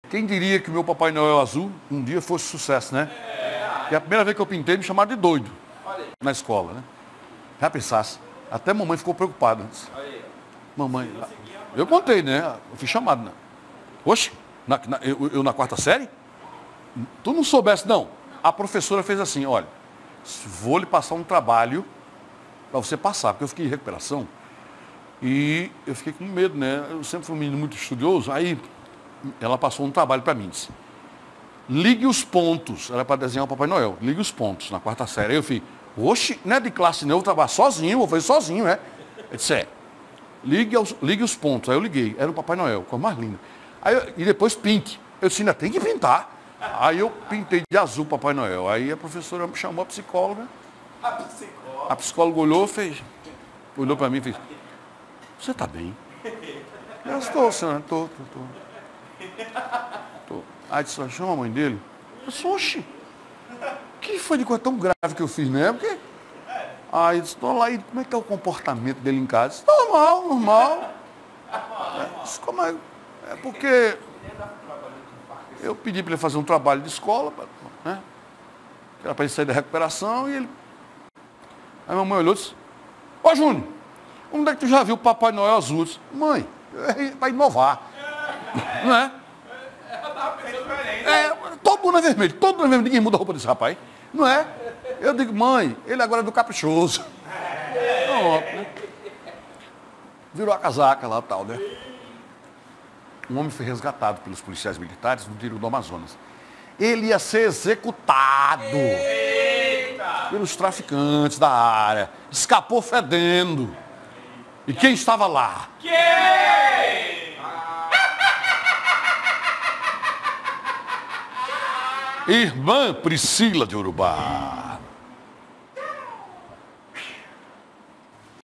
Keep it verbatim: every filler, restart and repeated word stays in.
Quem diria que o meu Papai Noel azul um dia fosse sucesso, né? E a primeira vez que eu pintei, me chamaram de doido na escola, né? Já pensasse. Até a mamãe ficou preocupada. Mamãe, eu contei, né? Eu fui chamado, né? Oxe, na, na, eu, eu na quarta série? Tu não soubesse, não. A professora fez assim, olha, vou lhe passar um trabalho para você passar, porque eu fiquei em recuperação e eu fiquei com medo, né? Eu sempre fui um menino muito estudioso, aí ela passou um trabalho para mim, disse, ligue os pontos, era para desenhar o Papai Noel, ligue os pontos na quarta série. Aí eu falei, oxe, não é de classe não, eu vou trabalhar sozinho, vou fazer sozinho, né? Eu disse, é, ligue, aos, ligue os pontos. Aí eu liguei, era o Papai Noel, com a mais linda. Aí eu, e depois pinte. Eu disse, ainda tem que pintar. Aí eu pintei de azul Papai Noel. Aí a professora me chamou a psicóloga. A psicóloga? A psicóloga olhou, fez, olhou para mim e fez, você está bem? Eu estou, senhora, estou, estou, estou. Aí disse, chama a mãe dele. Eu disse, oxe, que foi de coisa tão grave que eu fiz, né? Porque... Aí disse, estou lá, e como é que é o comportamento dele em casa? Disse, normal, normal. É, disse, como é? É porque eu pedi para ele fazer um trabalho de escola, né? Que era para ele sair da recuperação, e ele... Aí a mamãe olhou e disse, ô Júnior, onde é que tu já viu o Papai Noel azul? Eu disse, mãe, é para inovar. Não é? É, todo mundo é vermelho, todo mundo é vermelho, ninguém muda a roupa desse rapaz. Não é? Eu digo, mãe, ele agora é do caprichoso. Pronto, né? Virou a casaca lá e tal, né? Um homem foi resgatado pelos policiais militares no tiro do Amazonas. Ele ia ser executado pelos traficantes da área. Escapou fedendo. E quem estava lá? Quem? Irmã Priscila de Urubá.